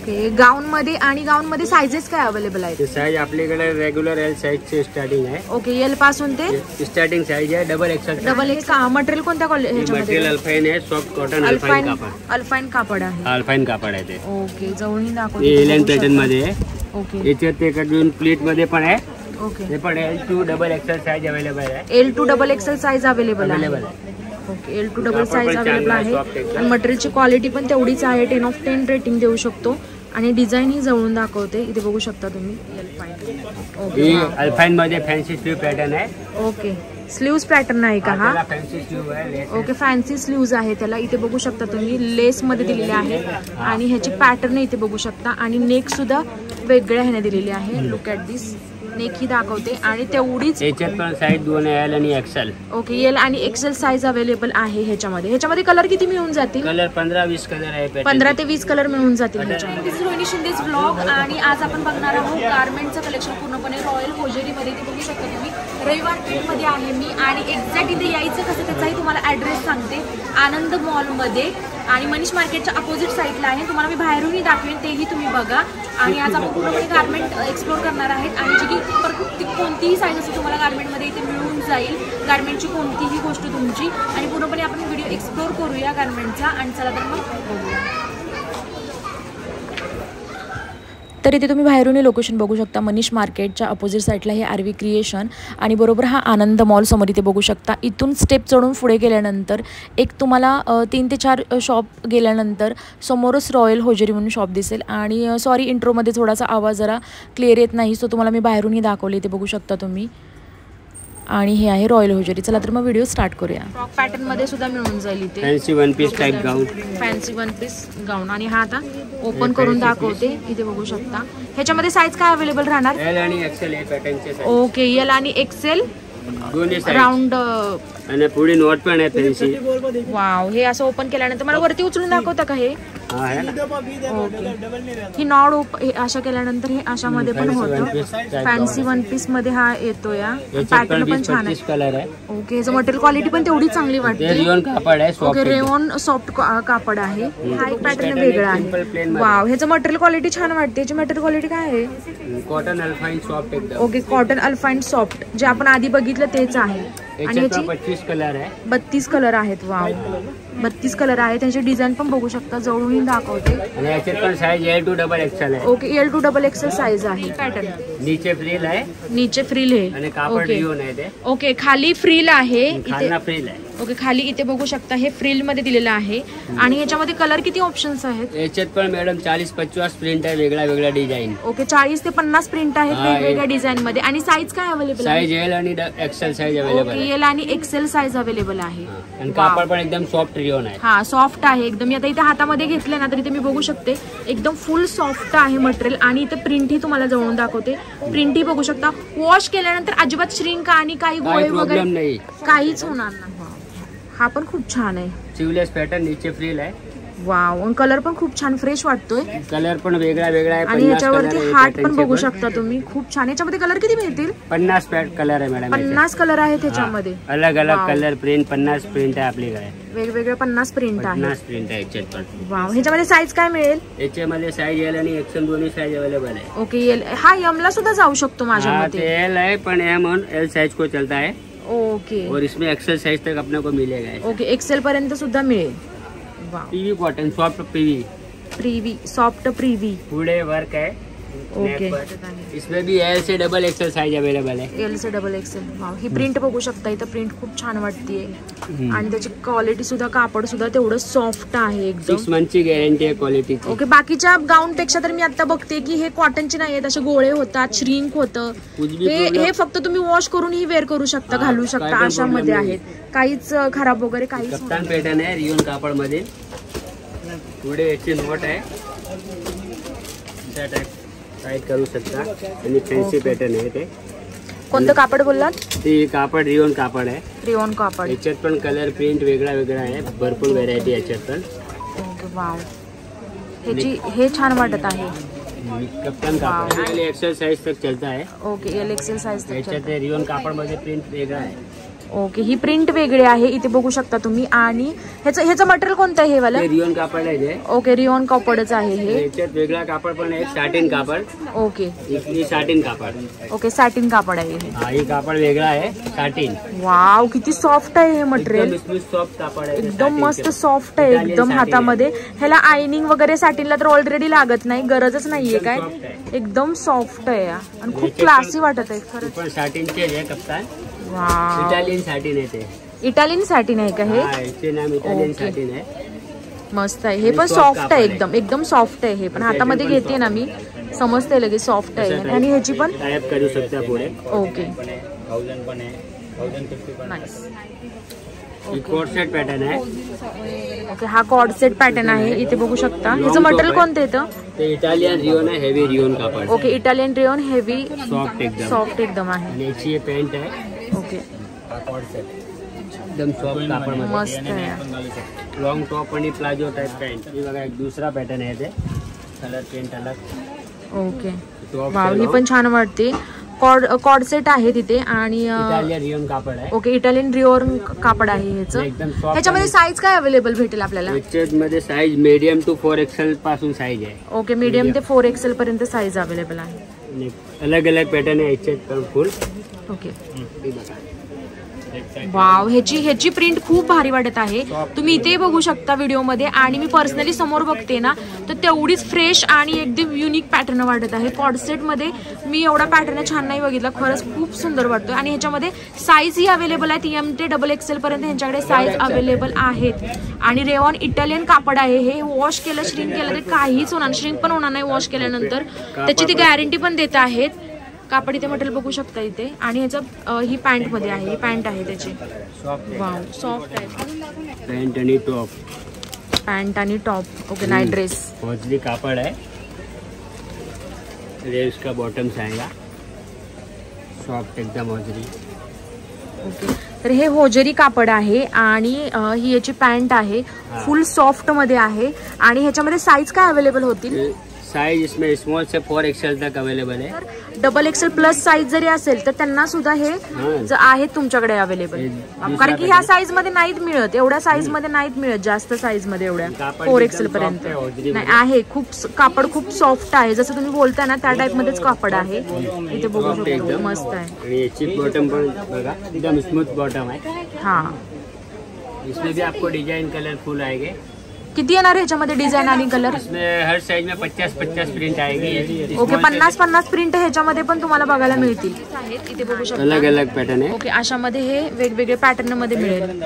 Okay, गाऊन मध्ये आणि गाऊन मध्ये साइजेस काय अवेलेबल आहेत? साइज आपल्याकडे रेग्युलर एल साइज चे स्टार्टिंग आहे. ओके, एल पासून ते स्टार्टिंग साइज आहे double XL. Double X material कोणत्या क्वालिटी? मटेरियल अल्फाइन आहे, सॉफ्ट कॉटन अल्फाइन कापड. अल्फाइन कापड आहे. अल्फाइन कापड आहे ते. ओके, जवळून दाखव. एलियन पॅटर्न मध्ये आहे. ओके, याच्यात ते कटून प्लेट मध्ये पण आहे. ओके, हे पण L2 double XL size available आहे. L2 double XL size available आहे. Okay, L2 double size available आहे आणि मटेरियलची क्वालिटी पण तेवढीच आहे. 10 ऑफ 10 रेटिंग देऊ शकतो आणि डिझाईन ही जवळून दाखवते. इथे बघू शकता तुम्ही. ओके, अल्फाइन मध्ये फॅन्सी स्लीव पॅटर्न आहे. ओके, स्लीव्स पॅटर्न आहे का हा? फॅन्सी स्लीव आहे. ओके, फॅन्सी स्लीव्ज आहे त्याला. इथे बघू शकता तुम्ही लेस मध्ये दिलेले आहे आणि ह्याची पॅटर्न इथे बघू शकता आणि नेक सुद्धा वेगळ्या ह्याने दिलेली आहे. Look at this. नेक ही दाखवते आणि तेवढीच याच्यात पण साइज 2 आहे, एल आणि एक्सेल. ओके, एल आणि एक्सेल साइज अवेलेबल आहे ह्याच्यामध्ये कलर किती मिळून जातील? कलर 15-20 कलर आहे. 15 ते 20 कलर मिळून जातील ह्याच्यामध्ये. रोहिणी शिंदेच ब्लॉग आणि आज आपण बघणार आहोत गारमेंटचं कलेक्शन पूर्णपणे रॉयल होजेरीमध्ये. ते बघू शकता तुम्ही. रविवार मध्ये आहे मी आणि एक्झॅक्ट इथे यायचं कसं त्याचाही तुम्हाला ॲड्रेस सांगते. आनंद मॉलमध्ये आणि मनीष मार्केटच्या अपोजिट साईडला आहे. तुम्हाला मी बाहेरूनही दाखवेन, तेही तुम्ही बघा. आणि आज आपण पूर्णपणे गारमेंट एक्सप्लोर करणार आहेत आणि जी की कोणतीही साईज असते तुम्हाला गारमेंटमध्ये इथे मिळून जाईल. गारमेंटची कोणतीही गोष्ट तुमची आणि पूर्णपणे आपण व्हिडिओ एक्सप्लोर करूया गारमेंटचा. आणि चला तर मग बघूया. तर इथे तुम्ही बाहेरून लोकेशन बघू शकता. मनीष मार्केटच्या अपोजिट साईडला हे आरवी क्रिएशन आणि बरोबर हा आनंद मॉल समोर इथे बघू शकता. इथून स्टेप चढून पुढे गेल्यानंतर एक तुम्हाला 3 ते 4 शॉप गेल्यानंतर समोरच रॉयल होजेरी म्हणून शॉप दिसेल. आणि सॉरी, इंट्रोमध्ये थोडासा आवाज जरा क्लिअर येत नाही, सो तुम्हाला मी बाहेरूनही दाखवले. इथे बघू शकता तुम्ही. आणि हे आहे रॉयल होजेरी. चला तर मग व्हिडिओ स्टार्ट करूया. फ्रॉक पॅटर्न मध्ये सुद्धा मिळून जाईल इथे. Fancy one piece type gown. Fancy one piece gown आणि हा आता ओपन करून दाखवते. इथे बघू शकता. ह्याच्यामध्ये साईज काय अवेलेबल राहणार? एल आणि एक्सेल आहे पॅटर्नचे साईज. ओके, एल आणि एक्सेल दोन्ही साईज. राऊंड आणि पुढे नॉट पण आहे फॅन्सी. वाव, हे असं ओपन केल्यानंतर मला वरती उचलून दाखवता का हे? ही नॉड अशा केल्यानंतर हे अशामध्ये पण होतं. फॅन्सी वन पीस मध्ये हा येतो. या पॅटर्न पण छान आहे. कलर आहे. ओके, याचं मटेरियल क्वालिटी पण तेवढी चांगली वाटते. रेयॉन कापड आहे. ओके, रेयॉन सॉफ्ट कापड आहे. हा एक पॅटर्न वेगळा आहे. वाव, ह्याचं मटेरियल क्वालिटी छान वाटते. याची मटेरियल क्वालिटी काय आहे? कॉटन अल्फाइन सॉफ्ट एकदम. ओके, कॉटन अल्फाइन सॉफ्ट जे आपण आधी बघितलं तेच आहे. आणि ह्याची 25 कलर आहे. 32 कलर आहेत. वाव, 32 कलर आहेत. त्यांची डिझाईन पण बघू शकता. जवळून दाखवते. आणि याच्यात पण साइज L2 डबल एक्सेल आहे. Okay, L2 double XL size आहे. पॅटर्न नीचे फ्रिल आहे. नीचे फ्रिल आहे आणि कापड रिओन आहे ते. ओके, खाली फ्रिल आहे. इथे फ्रिल आहे. ओके, खाली इथे बघू शकता हे फ्रिल मध्ये दिलेलं आहे. आणि याच्यामध्ये कलर किती ऑप्शन्स आहेत? याच्यात पण मॅडम 40-50 प्रिंट आहे. वेगळा डिझाईन. ओके, 40 ते 50 प्रिंट आहेत वेगवेगळ्या डिझाईन मध्ये. आणि साईज काय अवेलेबल आहे? साईज एल आणि एक्सेल साईज अवेलेबल आहे. एल आणि एक्सेल साईज अवेलेबल आहे. आणि कापड पण एकदम सॉफ्ट रिओन आहे. हा, सॉफ्ट आहे एकदम. आता इथे हातामध्ये घेतले ना तर इथे मी बघू शकते एकदम फुल सॉफ्ट आहे मटेरियल. आणि इथे प्रिंट ही तुम्हाला जवळून दाखवते. प्रिंट ही बघू शकता. वॉश केल्यानंतर अजिबात श्रिंक आणि काही गोळे वगैरे नाही, काहीच होणार नाही. हा पण खूप छान आहे. स्लीवलेस पॅटर्न, नीचे फ्रिल आहे. वाव, कलर पण खूप छान फ्रेश वाटतोय. कलर पण वेगळा आहे. आणि याच्यावरती हार्ट पण बघू शकता तुम्ही. खूप छान. याच्यामध्ये कलर किती मिळतील? 50 कलर आहे मॅडम. 50 कलर आहेत त्याच्यामध्ये. अलग कलर प्रिंट. 50 प्रिंट आहे आपल्याकडे. वेगवेगळे 50 प्रिंट आहे. 50 प्रिंट आहे याच्यात पण. वाव, ह्याच्यामध्ये साईज काय मिळेल? याच्यामध्ये साईज एल आणि एक्सेल दोन्ही साईज अवेलेबल आहे. ओके, एल हा एम ला सुद्धा जाऊ शकतो माझ्या मते. एल है पण एम और एल साइज को चलता है. ओके, और इसमें एक्सेल साइज तक अपने को मिलेगा. ओके, एक्सेल पर्यंत सुद्धा मिळेल. PV cotton soft PV. प्रीवी सॉफ्ट प्रीवी. पूरे वर्क है. ओके, इसमें भी एल से डबल एक्सेल साइज अवेलेबल है. एल से डबल एक्सेल. वाव, ही प्रिंट बघू शकता. इथं प्रिंट खूप छान वाटतेय. आणि त्याची क्वालिटी सुद्धा, कापड सुद्धा तेवढं सॉफ्ट आहे एकदम. 6 मंथची गॅरंटी आहे क्वालिटीची. ओके, बाकीच्या गाऊन पेक्षा तर मी आता बघते की हे कॉटनचे नाही आहेत. असे गोळे होतात, श्रिंक होतं. हे फक्त तुम्ही वॉश करून ही वेअर करू शकता, घालू शकता. अशामध्ये आहेत. काहीच खराब वगैरे काहीच. कप्तान पॅटर्न आहे रिओन कापड मध्ये. पुढे याची नोट आहे. टाईट करू शकता. आणि फॅन्सी पॅटर्न आहे ते. कोणतं कापड बोललात? ते कापड रिओन कापड आहे. रिओन कापड. याच्यात पण कलर प्रिंट वेगळा आहे. भरपूर व्हरायटी याच्यात पण. ओके, वाव, हे छान वाटत आहे. कप्तान कापड एक्सेल साइज तक चलता है. ओके, एल एक्सेल साइज तक. याच्यात रिओन कापड मध्ये प्रिंट वेगळा आहे. ओके, ही प्रिंट वेगळी आहे इथे बघू शकता तुम्ही. आणि ह्याचं मटेरियल कोणतं आहे हे वाला? रिओन कापड आहे. ओके, रिओन कापडच आहे हे. याच्यात वेगळा कापड पण आहे, सॅटिन कापड. ओके, इथली सॅटिन कापड. ओके, सॅटिन कापड आहे हे. हा, हे कापड वेगळा आहे, सॅटिन. वाव, किती सॉफ्ट आहे हे मटेरियल. सॉफ्ट कापड आहे, एकदम मस्त सॉफ्ट आहे एकदम हातामध्ये. ह्याला आयनिंग वगैरे सॅटिनला तर ऑलरेडी लागत नाही, गरजच नाहीये काय. एकदम सॉफ्ट आहे आणि खूप क्लासी वाटत आहे खरंच. पण सॅटिनचे आहे कप्तान. वाव, इटालियन सॅटिन आहे ते. इटालियन सॅटिन आहे का हे? याचे नाम इटालियन सॅटिन आहे. मस्त आहे हे पण सॉफ्ट आहे एकदम सॉफ्ट आहे हे पण. हातामध्ये घेते ना मी, समजते लगेच सॉफ्ट आहे. आणि ह्याची पण टाइप करू शकता पुढे. ओके, 1000 पण आहे, 1050 पण आहे. नाईस. कोट सेट पॅटर्न आहे. ओके, हा कॉर्ड सेट पॅटर्न आहे इथे बघू शकता. ह्याचं मटेरियल कोणतं येतं? ते इटालियन रिओन आहे, हेवी रिओन कापड. Okay, Italian rayon heavy soft एकदम आहे. आणि याची पॅन्ट आहे. ओके, कोट सेट एकदम सॉफ्ट कापड मस्त आहे. लॉंग टॉप आणि प्लाझो टाइप पॅन्ट. हे बघा, एक दुसरा पॅटर्न आहे ते. कलर पेंट अलग. ओके, वाव, ही पण छान वाटते. कॉर्ड सेट आहे तिथे. आणि इटालियन रिओन कापड आहे. ओके, इटालियन रिओन कापड आहे ह्याचं. ह्याच्यामध्ये साईज काय अवेलेबल भेटेल आपल्याला? ह्याच्यामध्ये साईज मीडियम टू 4XL पासून साईज आहे. ओके, मीडियम ते 4XL पर्यंत साईज अवेलेबल आहे. अलग अलग पॅटर्न आहे याच्यात पण फुल. ओके, वाव, ह्याची प्रिंट खूप भारी वाटत आहे. तुम्ही इथे बघू शकता व्हिडिओमध्ये. आणि मी पर्सनली समोर बघते ना, तर तेवढीच फ्रेश आणि एकदम युनिक पॅटर्न वाटत आहे. कॉर्डसेट मध्ये मी एवढा पॅटर्न छान नाही बघितला, खरंच खूप सुंदर वाटतोय. आणि ह्याच्यामध्ये साईज ही अवेलेबल आहेत, M ते XXL पर्यंत ह्यांच्याकडे साईज अवेलेबल आहेत. आणि रेवॉन इटालियन कापड आहे हे. वॉश केलं, श्रिंक केलं तर काहीच होणार, श्रिंक पण होणार नाही वॉश केल्यानंतर. त्याची ती गॅरंटी पण देत आहेत. कापड इथे मटेरियल बघू शकता इथे. आणि ह्याचं ही पॅन्ट मध्ये आहे, ही पॅन्ट आहे त्याची. वाव, सॉफ्ट आहे पॅन्ट आणि टॉप. पॅन्ट आणि top. Okay, night dress. Hosiery कापड है, रेस का बॉटम्स आएगा, सॉफ्ट एकदम हौजरी. ओके, तर हे होजरी कापड आहे. आणि ही याची पॅन्ट आहे, फुल सॉफ्ट मध्ये आहे. आणि ह्याच्यामध्ये साईज काय अवेलेबल होतील? साइज इसमें स्मॉल से 4XL तक अवेलेबल है. XXL प्लस साईज जरी असेल तर त्यांना सुद्धा हे आहेत तुमच्याकडे अवेलेबल. कारण की ह्या साईज मध्ये नाहीत मिळत, एवढ्या साईज मध्ये नाहीत मिळत, जास्त साईज मध्ये एवढ्या 4XL पर्यंत नाही आहे. खूप कापड खूप सॉफ्ट आहे, जसं तुम्ही बोलताय ना त्या टाइप मध्येच कापड आहे. इथे बघू शकतो, मस्त आहे. आणि याची बॉटम पण बघा, एकदम स्मूथ बॉटम आहे. हा, इसमें भी आपको डिजाइन कलरफुल आएंगे. किती येणार ह्याच्यामध्ये डिझाईन आणि कलर? इसमें हर साइज में 50-50 प्रिंट आएगी. ओके, 50-50 प्रिंट ह्याच्यामध्ये पण तुम्हाला बघायला मिळतील. इथे बघू शकता अलग अलग पॅटर्न आहे. ओके, अशामध्ये हे वेगवेगळे पॅटर्न मध्ये मिळेल.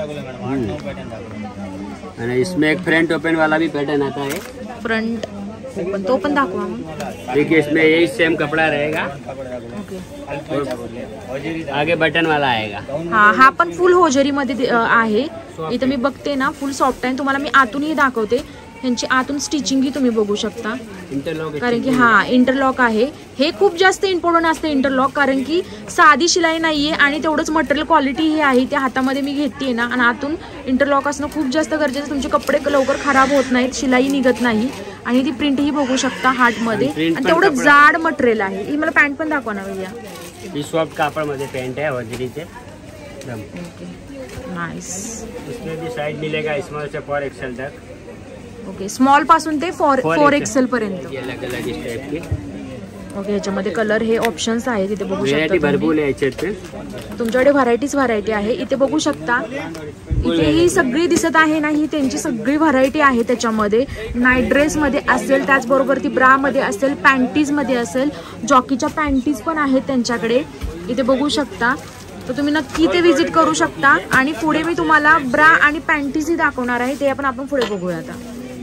आणि इसमें एक फ्रंट ओपन वाला भी पैटर्न आता है. फ्रंट ओपन, तो पण दाखवा. देखिए, इसमें यही सेम कपड़ा रहेगा. ओके, आगे बटन वाला आएगा. हा पण फुल होजरी मध्ये आहे. इथं मी बघते ना, फुल सॉफ्ट आहे. तुम्हाला मी आतूनही दाखवते. ह्यांची आतून स्टिचिंग ही तुम्ही बघू शकता. कारण की हा इंटरलॉक आहे. हे खूप जास्त इम्पॉर्टंट असते इंटरलॉक, कारण की साधी शिलाई नाहीये. आणि तेवढंच मटेरियल क्वालिटी ही आहे. त्या हातामध्ये मी घेते ना, आणि आतून इंटरलॉक असणं खूप जास्त गरजेचं. तुमचे कपडे लवकर खराब होत नाहीत, शिलाई निघत नाही. आणि ती प्रिंट ही बघू शकता हार्ट मध्ये. आणि तेवढं जाड मटेरियल आहे. ही मला पॅन्ट पण दाखवा ना भैया. ही सॉफ्ट कापड मध्ये पॅन्ट आहे हौजरीचे. Okay, nice. इसमें भी साइज मिलेगा स्मॉल से 4XL तक. ओके, स्मॉल पासून ते 4XL पर्यंत. अलग अलग इस टाइप के. ओके, ह्याच्यामध्ये कलर हे ऑप्शन्स आहेत. इथे बघू शकता भरपूर आहे याच्यात. तुमच्याकडे व्हरायटी आहे. इथे बघू शकता. इथे ही सगळी दिसत आहे ना, ही त्यांची सगळी व्हरायटी आहे त्याच्यामध्ये. नाईट ड्रेस मध्ये असेल, त्याचबरोबर ती ब्रा मध्ये असेल, पॅन्टीज मध्ये असेल, जॉकीच्या पॅन्टीज पण आहेत त्यांच्याकडे. इथे बघू शकता. तर तुम्ही नक्की ते विजिट करू शकता. आणि पुढे मी तुम्हाला ब्रा आणि पॅन्टीज ही दाखवणार आहे, ते आपण पुढे बघूया आता.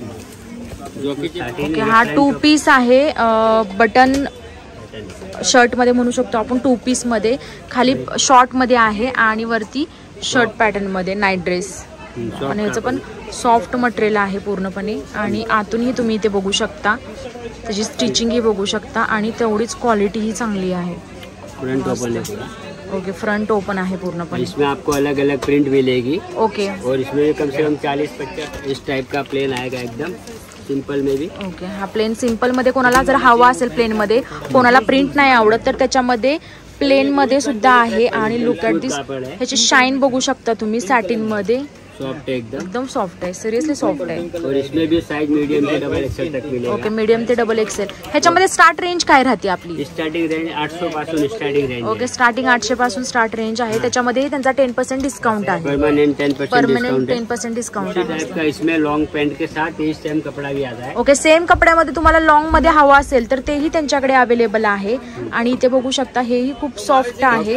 ओके, हा 2 पीस आहे. बटन शर्ट मध्ये म्हणू शकतो आपण. 2 पीस मध्ये, खाली शॉर्ट मध्ये आहे आणि वरती शर्ट पॅटर्न मध्ये नाईट ड्रेस. आणि ह्याचं पण सॉफ्ट मटेरियल आहे पूर्णपणे. आणि आतूनही तुम्ही इथे बघू शकता, त्याची स्टिचिंग ही बघू शकता. आणि तेवढीच क्वालिटी ही चांगली आहे. फ्रंट ओपन है. ओके, फ्रंट ओपन आहे पूर्णपणे. इसमें आपको अलग अलग प्रिंट मिलेगी. ओके, और इसमें कम से कम 40-50 इस टाइप का प्लेन आएगा, एकदम सिंपल में भी. ओके, हा प्लेन सिंपल मध्ये कोणाला जर हवा असेल, प्लेन मध्ये कोणाला प्रिंट नाही आवडत, तर त्याच्यामध्ये प्लेन मध्ये सुद्धा आहे आणि लुक ॲट दिस, ह्याची शाईन बघू शकता तुम्ही सॅटिन मध्ये. सॉफ्ट है एकदम सॉफ्ट आहे, सिरियसली सॉफ्ट आहे. और इसमें भी साइज मीडियम से डबल एक्सेल तक मिलेगा. ओके, मीडियम ते डबल एक्सेल. ह्याच्यामध्ये स्टार्ट रेंज काय राहते आपली? स्टार्टिंग रेंज 800 पासून स्टार्टिंग रेंज. ओके, स्टार्टिंग 800 पासून स्टार्ट रेंज आहे. त्याच्यामध्ये त्यांचा 10% डिस्काउंट आहे. परमानेंट 10% डिस्काउंट टाइप का. इसमें लॉन्ग पैंट के साथ ही सेम कपड़ा भी आता है. ओके, सेम कपड्यामध्ये तुम्हाला लॉंग मध्ये हवा असेल तर तेही त्यांच्याकडे अवेलेबल आहे. आणि इथे बघू शकता हेही खूप सॉफ्ट आहे.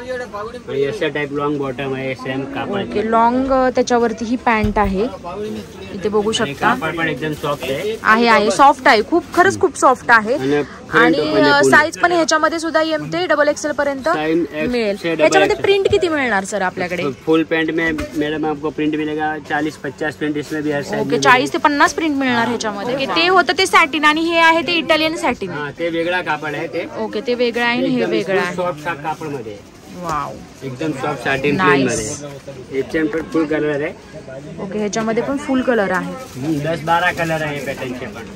ऐसा टाइप लॉन्ग बॉटम है, सेम कापड़. ओके, लॉंग त्याच्यावरती ही पॅन्ट आहे. इथे बघू शकता एकदम सॉफ्ट आहे सॉफ्ट आहे खूप, खरंच खूप सॉफ्ट आहे. आणि साईज पण ह्याच्यामध्ये सुद्धा एम ते डबल एक्सेल पर्यंत मिळेल. ह्याच्यामध्ये प्रिंट किती मिळणार सर आपल्याकडे? फुल पैंट में मैडम आपको प्रिंट मिलेगा 40-50 प्रिंट. इसमें भी ओके, 40 ते 50 प्रिंट मिळणार ह्याच्यामध्ये. ते होतं ते सॅटिन आणि हे आहे ते इटालियन सॅटिन. ते वेगळा कापड आहे ते. ओके, ते वेगळं आहे आणि हे वेगळं आहे. सॉफ्ट कापड मध्ये. वाव, एकदम सॉफ्ट सॅटिन प्लेन मध्ये. याच्यामध्ये फुल कलर आहे. ओके, ह्याच्यामध्ये पण फुल कलर आहे. 10-12 कलर आहे पॅटर्नचे पण.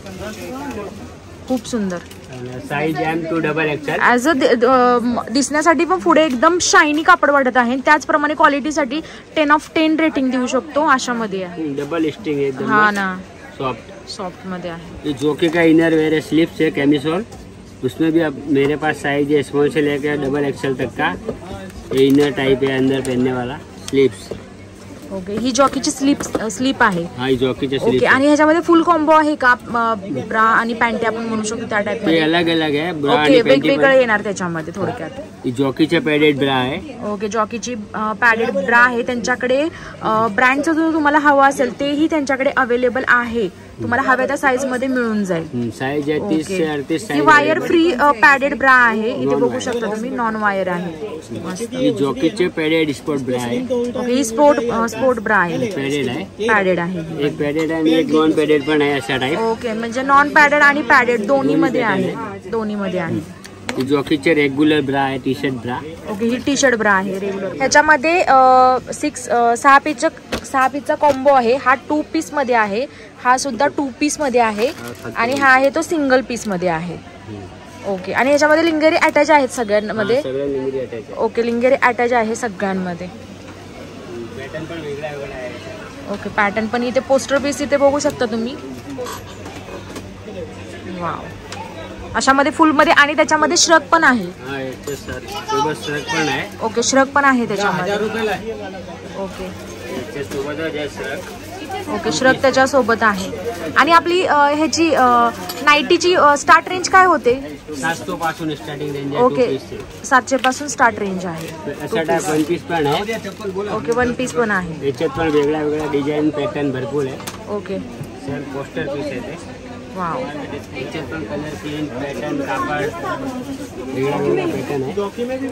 खूप सुंदर. Size M to double XL. As a दिसण्यासाठी पण पुढे एकदम शायनी कापड वाटत आहे. त्याचप्रमाणे क्वालिटीसाठी 10/10 रेटिंग देऊ शकतो अशामध्ये आहे. डबल स्टिंग एकदम. हा ना, सॉफ्ट मध्ये आहे. ये जोकी का इनर वेयर है, स्लीव्स है, कैमिसोल. उसमें भी अब मेरे पास साइज है स्मॉल से लेकर डबल एक्सेल तक का. ये इनर टाइप है, अंदर पहनने वाला स्लीव्स. ओके, ही जॉकीची स्लीप आहे. हाँ, जॉकीची स्लीप. ओके, आणि ह्याच्यामध्ये फुल कॉम्बो आहे का? ब्रा आणि पॅन्ट आपण म्हणू शकतो त्या टाइप मध्ये. अलग अलग आहे. ब्रा आणि पॅन्ट वेगवेगळे येणार त्याच्यामध्ये थोडक्यात. ही जॉकीचे पॅडेड ब्रा आहे. ओके, जॉकीची पॅडेड ब्रा आहे. त्यांच्याकडे ब्रँडचं जो तुम्हाला हवा असेल तेही त्यांच्याकडे अवेलेबल आहे. तुम्हाला हव्या त्या साईज मध्ये मिळून जाईल. साईज आहे 30 से 38 size. Wire free padded bra आहे. इथे बघू शकता तुम्ही, नॉन वायर आहे. जॉकीचे पॅडेड स्पोर्ट ब्रा आहे. ओके, ही स्पोर्ट ब्रा आहे. पॅडेड आहे. एक पॅडेड आणि एक नॉन पॅडेड पण आहे अशा टाइप. ओके, म्हणजे नॉन पॅडेड आणि पॅडेड दोन्ही मध्ये आहे. जॉकीचे रेग्युलर ब्रा आहे, टी शर्ट ब्रा. ओके, ही टी शर्ट ब्रा आहे रेग्युलर. ह्याच्यामध्ये 6 पीसचा कॉम्बो आहे. हा 2 पीस मध्ये आहे. हा सुद्धा 2 पीस मध्ये आहे. आणि हा आहे तो सिंगल पीस मध्ये आहे. ओके, आणि ह्याच्यामध्ये लिंगरी अटॅच आहेत सगळ्यांमध्ये. ओके, लिंगरी अटॅच आहे सगळ्यांमध्ये. ओके, पॅटर्न पण इथे पोस्टर पीस इथे बघू शकता तुम्ही. वाव, अशामध्ये फुल मध्ये. आणि त्याच्यामध्ये श्रग पण आहे. ओके, श्रग पण आहे त्याच्यामध्ये. ओके, श्रग त्याच्यासोबत आहे. आणि आपली ह्याची नाईटीची स्टार्ट रेंज काय होते? 700 पासून स्टार्टिंग रेंज. ओके, 700 पासून स्टार्ट रेंज आहे. वन पीस पण आहे. ओके, 1 पीस पण आहे. याच्यात पण वेगळा डिझाईन पॅटर्न भरपूर आहे. ओके, सर पोस्टर पीस आहे ते. वाव, याच्यात पण कलर प्रिंट पॅटर्न कापड वेगळा पॅटर्न आहे.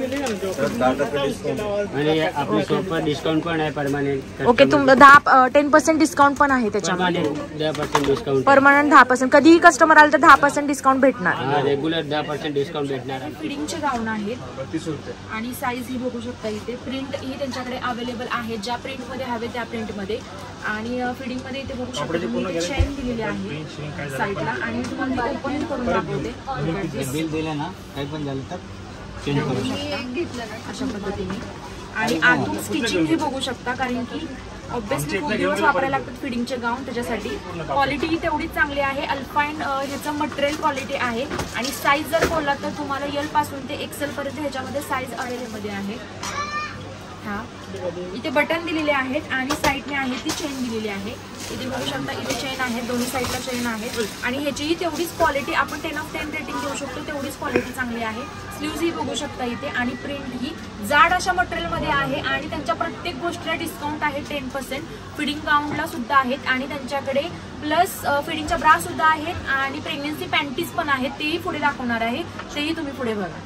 आणि आपल्या शॉपवर डिस्काउंट पण आहे परमानेंट. ओके, 10% डिस्काउंट पण आहे त्याच्यामध्ये. 10% डिस्काउंट परमानंट 10%. कधीही कस्टमर आले तर 10% डिस्काउंट भेटणार. रेग्युलर 10% डिस्काउंट भेटणार. फिडिंगचे गाऊन आहेत आणि साईज ही बघू शकता. इथे प्रिंट ही त्यांच्याकडे अवेलेबल आहे. ज्या प्रिंट मध्ये हवे त्या प्रिंट मध्ये. आणि फिडिंग मध्ये इथे बघू शकता तुम्ही चेन दिलेली आहे साईडला. आणि तुम्हाला ओपन करून दाखवते. बिल दिलं ना, काही पण झालं तर चेंज करू शकता अशा पद्धतीने. आणि आतून स्टिचिंग हे बघू शकता, कारण की ऑब्विसली खूप दिवस वापरायला लागतात फिडिंगचे गाऊन. त्याच्यासाठी क्वालिटी तेवढीच चांगली आहे. अल्पाईन ह्याचं मटेरियल क्वालिटी आहे. आणि साईज जर बोलला तर तुम्हाला एल पासून ते एक्सेल पर्यंत ह्याच्यामध्ये साईज अवेलेबल आहे. हा, इथे बटन दिलेले आहेत आणि साईडने आहे ती चेन दिलेली आहे. इथे बघू शकता, इथे चेन आहे, दोन्ही साईडला चेन आहे. आणि ह्याचीही तेवढीच क्वालिटी आपण 10/10 रेटिंग देऊ शकतो. तेवढीच क्वालिटी चांगली आहे. स्लीव्ज ही बघू शकता इथे. आणि प्रिंट ही जाड अशा मटेरियलमध्ये आहे. आणि त्यांच्या प्रत्येक गोष्टीला डिस्काउंट आहे 10%. फिडिंग गाऊनला सुद्धा आहेत. आणि त्यांच्याकडे प्लस फिडिंगच्या ब्रा सुद्धा आहेत. आणि प्रेग्नेन्सी पॅन्टीज पण आहेत. तेही पुढे दाखवणार आहे. तेही तुम्ही पुढे बघा.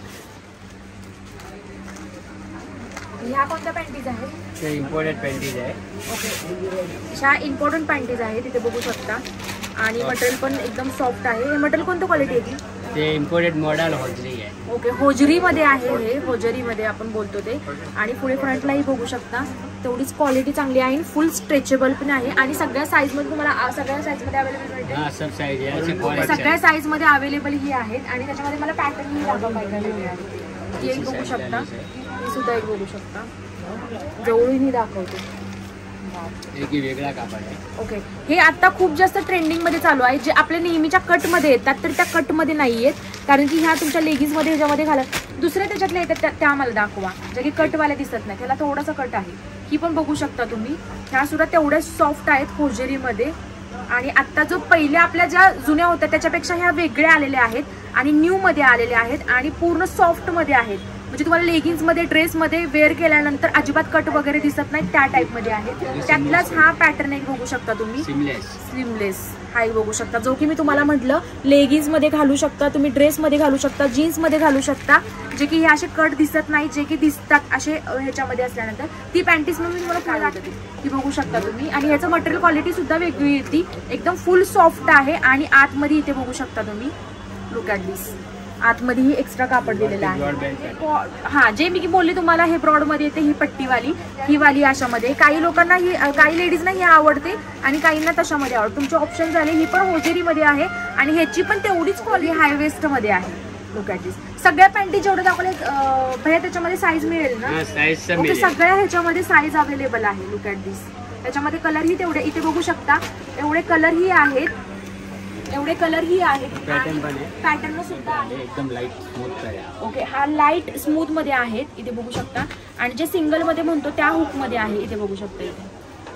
ह्या कोणत्या पॅन्टीज आहेत? ते इम्पोर्टेड पॅन्टीज आहे. ओके, ह्या इम्पॉर्टंट पॅन्टीज आहे, तिथे बघू शकता. आणि मटेरियल पण एकदम सॉफ्ट आहे. हे मटेरियल कोणतं क्वालिटी आहे? ते इम्पोर्टेड मॉडेल होजरी आहे. ओके, होजरीमध्ये आहे. हे होजरीमध्ये आपण बोलतो ते. आणि पुढे फ्रंटलाही बघू शकता, तेवढीच क्वालिटी चांगली आहे. आणि फुल स्ट्रेचेबल पण आहे. आणि सगळ्या साईजमध्ये तुम्हाला सगळ्या साईजमध्ये अवेलेबल मिळते. सगळ्या साईजमध्ये अवेलेबल ही आहेत. आणि त्याच्यामध्ये मला पॅटर्न ही दाखवा काय काय. ही एक बघू शकता, ही सुद्धा एक बघू शकता, जवळूनही दाखवते. एक वेगळा कापड आहे. ओके, हे आता खूप जास्त ट्रेंडिंग मध्ये चालू आहे. जे आपल्या नेहमीच्या कट मध्ये येतात तर त्या कट मध्ये नाही आहेत, कारण की ह्या तुमच्या लेगिन्स मध्ये ह्याच्यामध्ये घालत. दुसऱ्या त्याच्यातल्या येतात त्या मला दाखवा, जे की कटवाल्या दिसत नाही, त्याला थोडासा कट आहे. ही पण बघू शकता तुम्ही, ह्या सुद्धा तेवढ्या सॉफ्ट आहेत होजेरीमध्ये. आणि आता जो पहिल्या आपल्या ज्या जुन्या होत्या त्याच्यापेक्षा ह्या वेगळ्या आलेल्या आहेत आणि न्यू मध्ये आलेल्या आहेत आणि पूर्ण सॉफ्ट मध्ये आहेत. म्हणजे तुम्हाला लेगिन्स मध्ये ड्रेसमध्ये वेअर केल्यानंतर अजिबात कट वगैरे दिसत नाही, त्या टाईप मध्ये आहे. त्यातलाच हा पॅटर्न एक बघू शकता तुम्ही, स्लीवलेस हा एक बघू शकता, जो की मी तुम्हाला म्हटलं लेगिन्स मध्ये घालू शकता तुम्ही, ड्रेस मध्ये घालू शकता, जीन्स मध्ये घालू शकता, जे की हे असे कट दिसत नाही, जे की दिसतात असे ह्याच्यामध्ये असल्यानंतर. ती पॅन्टीज म्हणून मी तुम्हाला पुढे दाखवते, ती बघू शकता तुम्ही. आणि ह्याचं मटेरियल क्वालिटी सुद्धा वेगळी येते, एकदम फुल सॉफ्ट आहे. आणि आतमध्ये इथे बघू शकता तुम्ही, लुक ॲट दिस, आतमध्ये ही एक्स्ट्रा कापड दिलेलं आहे. हा, जे मी बोलले तुम्हाला, हे ब्रॉड मध्ये येते, ही पट्टीवाली, ही वाली अशामध्ये. काही लोकांना ही, काही लेडीजना ही आवडते आणि काहींना तशामध्ये आवडते. तुमचे ऑप्शन झाले. ही पण होजेरीमध्ये आहे आणि ह्याची पण तेवढीच क्वालिटी हाय वेस्ट मध्ये आहे. Look at this. सगळ्या पॅन्टी जेवढे दाखवले भैया त्याच्यामध्ये साईज मिळेल ना? ओके, सगळ्या ह्याच्यामध्ये साईज अवेलेबल आहे. Look at this. त्याच्यामध्ये कलर ही तेवढे इथे बघू शकता, एवढे कलर ही आहेत, एवढे कलर ही आहेत. पॅटर्न सुद्धा आहे, एकदम लाईट स्मूथ आहे. ओके, हा लाईट स्मूथ मध्ये आहेत, इथे बघू शकता. आणि जे सिंगल मध्ये म्हणतो त्या हुक मध्ये आहे, इथे बघू शकता. इथे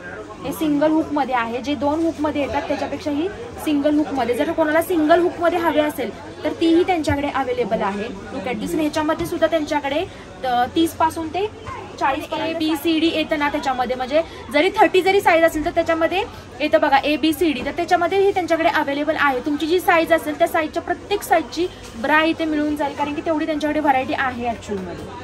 हे सिंगल हुक मध्ये आहे. जे 2 हुक मध्ये येतात त्याच्यापेक्षा ही सिंगल हुक मध्ये, जर कोणाला सिंगल हुक मध्ये हवे असेल तर तीही त्यांच्याकडे अवेलेबल आहे. Look at this. ह्याच्यामध्ये सुद्धा त्यांच्याकडे 30 पासून ते 40 ABCD येतं ना त्याच्यामध्ये. म्हणजे जरी 30 जरी साईज असेल तर त्याच्यामध्ये येतं बघा ABCD, तर त्याच्यामध्येही त्यांच्याकडे अवेलेबल आहे. तुमची जी साईज असेल त्या साईजच्या प्रत्येक साईजची ब्रा इथे मिळून जाईल, कारण की तेवढी त्यांच्याकडे व्हरायटी आहे ऍक्च्युअलमध्ये.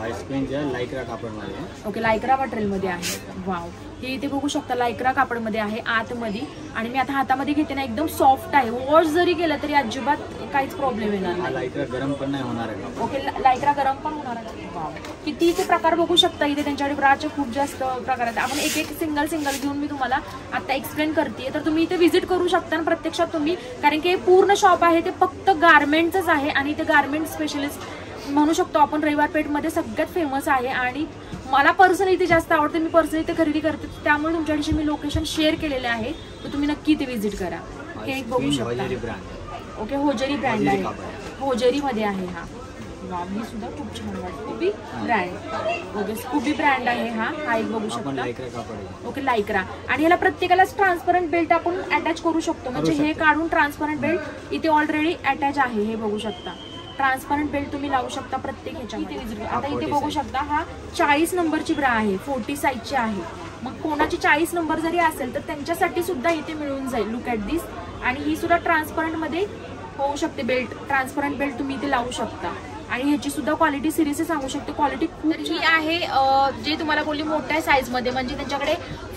लायक्रा कापडमध्ये. ओके, लायक्रा मटेरियलमध्ये आहे. वाव, हे इथे बघू शकता, लायक्रा कापडमध्ये आहे आतमध्ये. आणि मी आता हातामध्ये घेते ना, एकदम सॉफ्ट आहे. वॉश जरी केलं तरी अजिबात काहीच प्रॉब्लेम येणार नाही. लायक्रा गरम पण नाही होणार आहे. ओके, लायक्रा गरम पण होणार आहे. वाव, कितीचे प्रकार बघू शकता इथे. त्यांच्याकडे ब्राचे खूप जास्त प्रकार आहेत. आपण एक एक सिंगल घेऊन मी तुम्हाला आता एक्सप्लेन करते. तर तुम्ही इथे व्हिजिट करू शकता आणि प्रत्यक्षात तुम्ही, कारण की हे पूर्ण शॉप आहे ते फक्त गारमेंटच आहे आणि ते गारमेंट स्पेशलिस्ट म्हणू शकतो आपण. रविवार पेठमध्ये सगळ्यात फेमस आहे आणि मला पर्सनली इथे जास्त आवडते. मी पर्सनली इथे खरेदी करते, त्यामुळे तुमच्याशी मी लोकेशन शेअर केलेले आहे, तर तुम्ही नक्की इथे व्हिजिट करा. हे एक बघू शकता. ओके, होजेरी ब्रँड आहे, होजेरीमध्ये आहे हा. वाव, ही सुद्धा खूप छान वाटते. Scooby brand. Okay, Scooby brand आहे हा एक बघू शकता. Okay, Lycra. आणि ह्याला प्रत्येकालाच ट्रान्सपरंट बेल्ट आपण अटॅच करू शकतो. म्हणजे हे काढून ट्रान्सपरंट बेल्ट इथे ऑलरेडी अटॅच आहे, हे बघू शकता. ट्रान्सपरंट बेल्ट तुम्ही लावू शकता प्रत्येक ह्याच्यामध्ये. आता इथे बघू शकता, हा 40 नंबरची ब्रा आहे, 40 साईजची आहे. मग कोणाची 40 नंबर जरी असेल तर त्यांच्यासाठी सुद्धा इथे मिळून जाईल. Look at this. आणि ही सुद्धा ट्रान्सपरंट मध्ये होऊ शकते बेल्ट, ट्रान्सपरंट बेल्ट तुम्ही इथे लावू शकता. आणि ह्याची सुद्धा क्वालिटी सिरियसली सांगू शकते, क्वालिटी खूप ही आहे. जे तुम्हाला बोलली मोठ्या साईजमध्ये, म्हणजे त्यांच्याकडे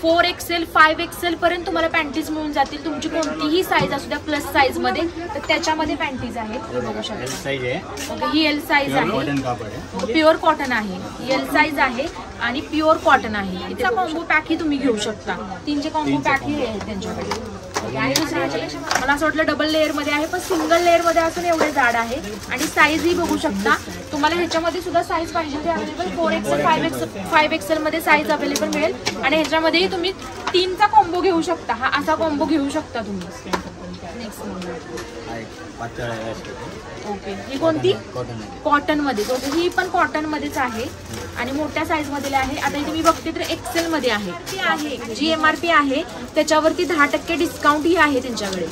4XL 5XL पर्यंत तुम्हाला पॅन्टीज मिळून जातील. तुमची कोणतीही साईज असू द्या प्लस साईज मध्ये, तर त्याच्यामध्ये पॅन्टीज आहेत. बघू शकता. ओके, ही L साईज आहे, प्युअर कॉटन आहे. L साईज आहे आणि प्युअर कॉटन आहे. इथे कॉम्बो पॅक ही तुम्ही घेऊ शकता. 3चे कॉम्बो पॅक ही आहेत त्यांच्याकडे. आणि दुसऱ्या मला असं वाटलं डबल लेअर मध्ये आहे, पण सिंगल लेअर मध्ये असून एवढे जाड आहे. आणि साईज ही बघू शकता. तुम्हाला ह्याच्यामध्ये सुद्धा साईज पाहिजे ते अवेलेबल 4XL 5XL मध्ये साईज अवेलेबल मिळेल. आणि ह्याच्यामध्ये तुम्ही 3चा कॉम्बो घेऊ शकता. हा असा कॉम्बो घेऊ शकता तुम्ही. नेक्स्ट ओके, ही कोणती? कॉटन मध्ये. ही पण कॉटन मध्येच आहे आणि मोठ्या साईज मध्ये आहे. आता इथे मी बघते तर XL मध्ये आहे. ती आहे जी MRP आहे त्याच्यावरती 10% डिस्काउंट ही आहे त्यांच्याकडे.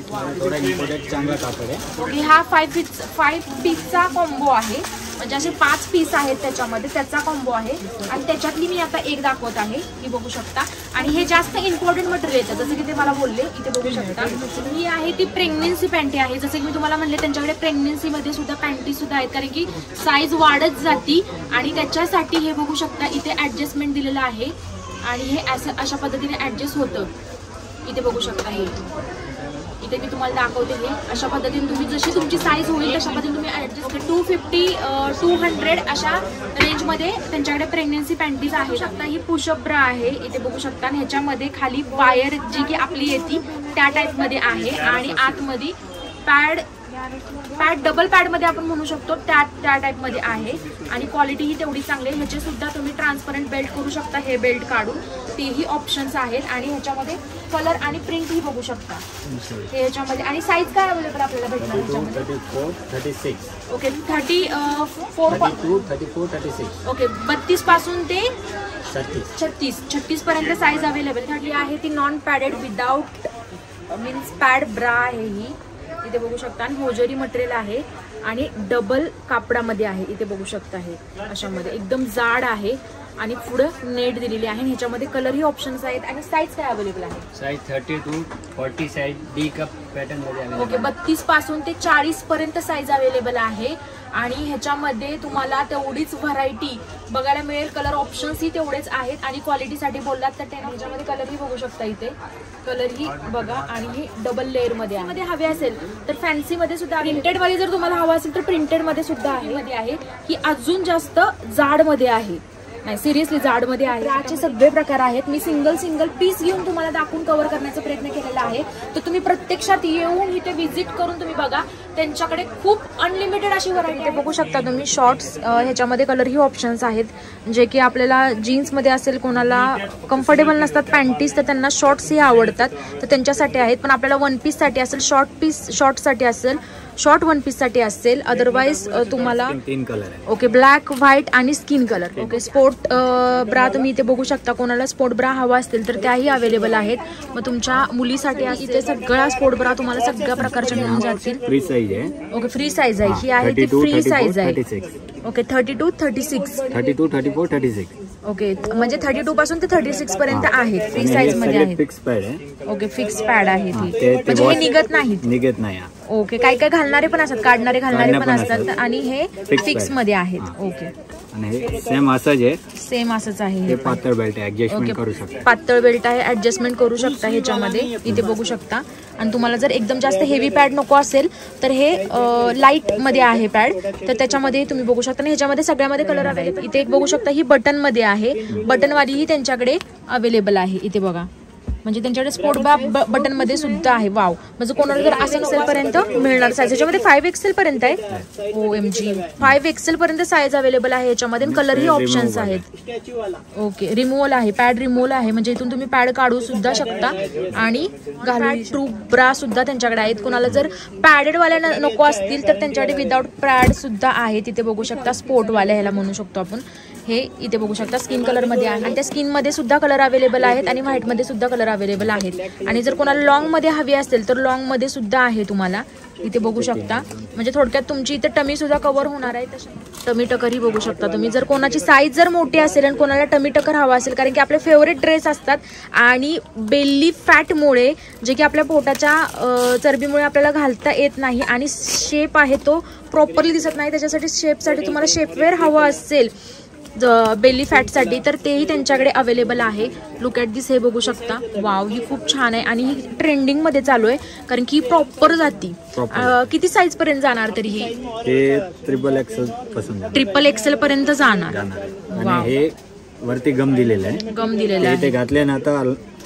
ओके, हा 5 पीसचा कॉम्बो आहे. म्हणजे असे 5 पीस आहेत त्याच्यामध्ये, त्याचा कॉम्बो आहे. आणि त्याच्यातली मी आता एक दाखवत आहे, ही बघू शकता. आणि हे जास्त इम्पॉर्टंट मटेरियल येतं, जसं की ते मला बोलले, इथे बघू शकता. ही आहे ती प्रेग्नेन्सी पॅन्टी आहे. जसं की मी तुम्हाला म्हणले त्यांच्याकडे प्रेग्नेन्सी मध्ये सुद्धा पॅन्टी सुद्धा आहेत, कारण की साईज वाढत जाती. आणि त्याच्यासाठी हे बघू शकता इथे ऍडजस्टमेंट दिलेलं आहे. आणि हे अशा पद्धतीने ऍडजस्ट होतं. इथे बघू शकता. हे इथे मी तुम्हाला दाखवते. हे अशा पद्धतीने तुम्ही जशी तुमची साईज होईल तशा पद्धतीने तुम्ही ऍडजस्ट. 250 200 अशा रेंजमध्ये त्यांच्याकडे प्रेग्नेन्सी पॅन्टीज आहे. शकता ही पुशअप ब्रा आहे, इथे बघू शकता. आणि ह्याच्यामध्ये खाली वायर जी की आपली येते त्या टाईपमध्ये आहे. आणि आतमध्ये पॅड डबल पॅड मध्ये आपण म्हणू शकतो त्या टाइप मध्ये आहे आणि क्वालिटी ही तेवढी चांगली आहे. ह्याचे सुद्धा तुम्ही ट्रान्सपरंट बेल्ट करू शकता, हे बेल्ट काढून तेही ऑप्शन्स आहेत आणि ह्याच्यामध्ये कलर आणि प्रिंट ही बघू शकता हे ह्याच्यामध्ये. आणि साईज काय अवेलेबल आपल्याला भेटणार ह्याच्यामध्ये? 34, 36. ओके 34 ओके 32 पासून ते 36 पर्यंत साईज अवेलेबल आहे. ती non padded without means pad bra आहे ही, इथे बघू शकता. आणि होजरी मटेरियल आहे आणि डबल कापडामध्ये आहे, इथे बघू शकता. हे अशामध्ये एकदम जाड आहे आणि पुढं नेट दिलेली आहे. ह्याच्यामध्ये कलर ही ऑप्शन्स आहेत. आणि साईज काय अवेलेबल आहे? Size 30 to 40 size D cup pattern मध्ये. ओके 32 पासून ते 40 पर्यंत साईज अवेलेबल आहे आणि ह्याच्यामध्ये तुम्हाला तेवढीच व्हरायटी बघायला मिळेल. कलर ऑप्शन्स ही तेवढेच आहेत आणि क्वालिटीसाठी बोललात तर ह्याच्यामध्ये कलर ही बघू शकता, इथे कलर ही बघा. आणि ही डबल लेअर मध्ये हवे असेल तर फॅन्सी मध्ये सुद्धा, प्रिंटेड मध्ये जर तुम्हाला हवा असेल तर प्रिंटेड मध्ये सुद्धा आहे. ही अजून जास्त जाड मध्ये आहे, नाही सिरियसली जाड मध्ये आहे. याचे सगळे प्रकार आहेत. मी सिंगल पीस घेऊन तुम्हाला दाखवून कव्हर करण्याचा प्रयत्न केलेला आहे. तर तुम्ही प्रत्यक्षात येऊन इथे व्हिजिट करून तुम्ही बघा, त्यांच्याकडे खूप अनलिमिटेड अशी व्हरायटी बघू शकता तुम्ही. शॉर्ट्स ह्याच्यामध्ये कलर ही ऑप्शन्स आहेत, जे की आपल्याला जीन्स मध्ये असेल, कोणाला कम्फर्टेबल नसतात पॅन्टीज तर त्यांना शॉर्ट्स ही आवडतात तर त्यांच्यासाठी आहेत. पण आपल्याला वन पीस साठी असेल, शॉर्ट साठी असेल, शॉर्ट वन पीस साठी असेल, अदरवाइज तुम्हाला 3 कलर आहे. ओके ब्लॅक, व्हाईट आणि skin colour. Okay sport bra तुम्ही इथे बघू शकता. कोणाला स्पोर्ट ब्रा हवा असतील तर त्याही अवेलेबल आहेत. मग तुमच्या मुलीसाठी इथे सगळा स्पोर्ट ब्रा तुम्हाला सगळ्या प्रकारच्या मिळून जातील. फ्री साईज आहे. ओके फ्री साईज आहे ही, आहे ती फ्री साईज आहे. ओके 32, 36, 32, 34, 36. ओके म्हणजे 32 पासून ते 36 पर्यंत आहेत, फ्री साईज मध्ये आहेत. फिक्स पॅड आहे. ओके फिक्स पॅड आहे ती, म्हणजे हे निघत नाही. ओके काय घालणारे पण असतात, काढणारे घालणारे पण असतात आणि हे फिक्स मध्ये आहेत. ओके आणि हे सेम असंच आहे, सेम असंच आहे. हे पातळ बेल्ट आहे, ऍडजस्टमेंट करू शकता. पातळ बेल्ट आहे, ऍडजस्टमेंट करू शकता ह्याच्यामध्ये, इथे बघू शकता. आणि तुम्हाला जर एकदम जास्त हेवी पॅड नको असेल तर हे लाईट मध्ये आहे पॅड, तर त्याच्यामध्ये तुम्ही बघू शकता. ह्याच्यामध्ये सगळ्यामध्ये कलर अवेलेबल. इथे एक बघू शकता ही बटन मध्ये आहे, बटनवाली ही त्यांच्याकडे अवेलेबल आहे. इथे बघा म्हणजे त्यांच्याकडे स्पोर्ट बटन मध्ये सुद्धा आहे. वाव, म्हणजे कोणाला जर असं एक्सेल पर्यंत मिळणार साईज. याच्यामध्ये 5 XL पर्यंत आहे. OMG 5 XL पर्यंत साईज अवेलेबल आहे याच्यामध्ये. कलर ही ऑप्शन्स आहेत. ओके रिमूव्हल आहे, पॅड रिमूव्हल आहे, म्हणजे इथून तुम्ही पॅड काढू सुद्धा शकता आणि घालून. ट्रू ब्रा सुद्धा त्यांच्याकडे आहेत. कोणाला जर पॅडेड वाल्या नको असतील तर त्यांच्याकडे विदाउट पॅड सुद्धा आहे. तिथे बघू शकता स्पोर्ट वाल्या ह्याला म्हणू शकतो आपण. हे इथे बघू शकता स्किन कलर मध्ये आहे आणि त्या स्किन मध्ये सुद्धा कलर अवेलेबल आहेत आणि व्हाईट मध्ये सुद्धा कलर अवेलेबल आहेत. आणि जर कोणाला लॉंग मध्ये हवी असेल तर लॉंग मध्ये सुद्धा आहे तुम्हाला, इथे बघू शकता. म्हणजे थोडक्यात तुमची इथे टमी सुद्धा कव्हर होणार आहे. टमी टकर ही बघू शकता तुम्ही. जर कोणाची साईज जर मोठी असेल आणि कोणाला टमी टकर हवा असेल, कारण की आपले फेवरेट ड्रेस असतात आणि बेली फॅटमुळे जे की आपल्या पोटाच्या चरबीमुळे आपल्याला घालता येत नाही आणि शेप आहे तो प्रॉपरली दिसत नाही, त्याच्यासाठी शेपसाठी तुम्हाला शेपवेअर हवं असेल बेली फॅटसाठी तर तेही त्यांच्याकडे अवेलेबल आहे. लुक ॲट दिस, हे बघू शकता. वाव ही खूप छान आहे आणि ही ट्रेंडिंग मध्ये चालू आहे कारण की प्रॉपर जाती. किती साईज पर्यंत जाणार तरी ही? ते ट्रिपल एक्सेल पर्यंत जाणार. हे वरती गम दिलेलं आहे, गम दिलेलं आहे. ते घातले ना आता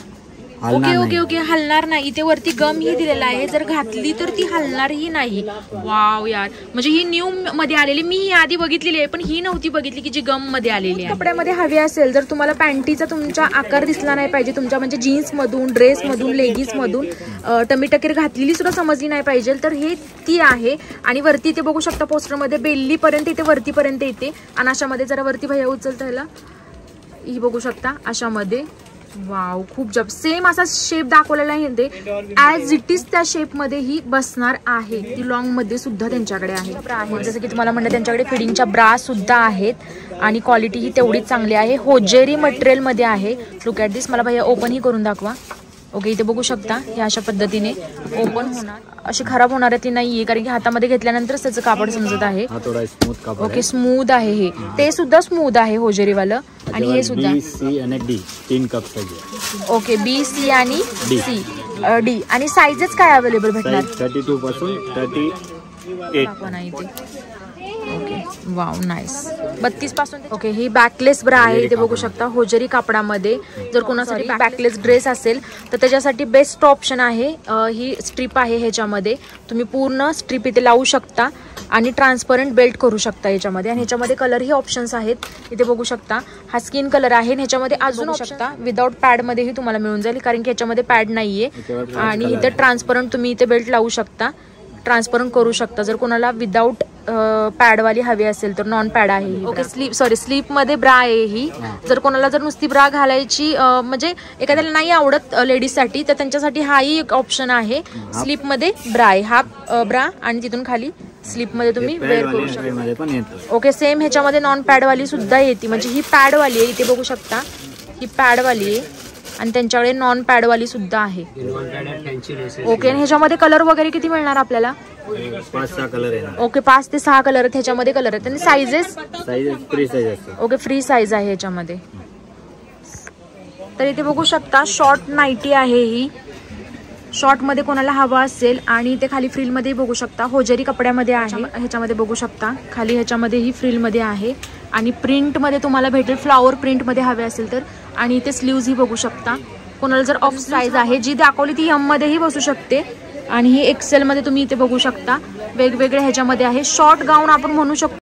ओके हलणार नाही. इथे वरती गम ही दिलेला आहे, जर घातली तर ती हलणारही नाही. वाव यार, म्हणजे ही न्यू मध्ये आलेली, मी ही आधी बघितलेली आहे पण ही नव्हती बघितली की जी गम मध्ये आलेली आहे. कपड्यामध्ये हवी असेल जर तुम्हाला पॅन्टीचा तुमचा आकार दिसला नाही पाहिजे, तुमच्या म्हणजे जीन्स मधून, ड्रेस मधून, लेगिन्स मधून टमी टकेर घातलेली सुद्धा समजली नाही पाहिजे तर हे ती आहे. आणि वरती इथे बघू शकता पोस्टर मध्ये बेल्ली पर्यंत इथे वरती पर्यंत येते. आणि अशामध्ये जरा वरती भैया उचलता ह्याला, ही बघू शकता अशामध्ये. वाव खूप जब सेम असा शेप दाखवलेला आहे, ॲज इट इज त्या शेप मध्ये ही बसणार आहे. ती लॉंग मध्ये सुद्धा त्यांच्याकडे आहे. जसं की तुम्हाला म्हणलं त्यांच्याकडे फिडिंगच्या ब्रा सुद्धा आहेत आणि क्वालिटी ही तेवढीच चांगली आहे. होजेरी मटेरियल मध्ये आहे. Look at this. मला भैया ओपन ही करून दाखवा. ओके इथे बघू शकता हे अशा पद्धतीने ओपन होणार, अशी खराब होणार ती नाहीये कारण की हातामध्ये घेतल्यानंतरच त्याचं कापड समजत आहे. ओके स्मूथ आहे, हे ते सुद्धा स्मूथ आहे होजेरीवालं. आणि हे सुद्धा C आणि D 3 cup size. Okay B C आणि C D. आणि साईजेस काय अवेलेबल भेटणार? 32 पासून 38 पण आहे ते. Okay wow nice. 32 पासून. ओके, ही बॅकलेस ब्रा आहे, इथे बघू शकता होजरी कापडामध्ये. जर कोणासाठी बॅकलेस ड्रेस असेल तर त्याच्यासाठी बेस्ट ऑप्शन आहे. ही स्ट्रीप आहे, ह्याच्यामध्ये तुम्ही पूर्ण स्ट्रीप इथे लावू शकता आणि ट्रान्सपरंट बेल्ट करू शकता याच्यामध्ये. आणि ह्याच्यामध्ये कलरही ऑप्शन्स आहेत, इथे बघू शकता. हा स्किन कलर आहे. ह्याच्यामध्ये अजून शकता विदाउट पॅड मध्येही तुम्हाला मिळून जाईल, कारण की ह्याच्यामध्ये पॅड नाहीये. आणि इथे ट्रान्सपरंट तुम्ही इथे बेल्ट लावू शकता, ट्रान्सपरंट करू शकता. जर कोणाला विदाउट पॅडवाली हवी असेल तर नॉन पॅड आहे. ओके, स्लीप मध्ये ब्रा आहे ही. जर कोणाला जर नुसती ब्रा घालायची म्हणजे एखाद्याला नाही आवडत लेडीजसाठी, तर त्यांच्यासाठी हाही एक ऑप्शन आहे. स्लीप मध्ये ब्रा आहे, हा ब्रा आणि तिथून खाली स्लीप मध्ये तुम्ही वेअर करू शकता. ओके, सेम ह्याच्यामध्ये नॉन पॅड वाली सुद्धा येते, म्हणजे ही पॅड वाली आहे, इथे बघू शकता ही पॅड वाली आहे आणि त्यांच्याकडे नॉन पॅड वाली सुद्धा आहे. ओके, आणि ह्याच्यामध्ये कलर वगैरे किती मिळणार आपल्याला? 5-6 कलर आहे. ओके, 5 ते 6 कलर आहेत ह्याच्यामध्ये. कलर आहेत आणि साइजेस फ्री साईज असते. ओके, फ्री साईज आहे ह्याच्यामध्ये. तर इथे बघू शकता शॉर्ट नाईटी आहे ही. शॉर्ट मध्ये कोणाला हवा असेल आणि ते खाली फ्रिल मध्ये बघू शकता होजरी कपड्यामध्ये आहे. ह्याच्यामध्ये बघू शकता खाली ह्याच्यामध्ये ही फ्रिल मध्ये आहे आणि प्रिंट मध्ये तुम्हाला भेटेल, फ्लॉवर प्रिंट मध्ये हवे असेल तर. आणि इथे स्लीव्ज ही बघू शकता. कोणाला जर ऑफ साईज आहे, जी दाखवली ती एम मध्येही बसू शकते आणि ही एक्सेल मध्ये तुम्ही इथे बघू शकता. वेगवेगळे ह्याच्यामध्ये आहे. शॉर्ट गाऊन आपण म्हणू शकतो.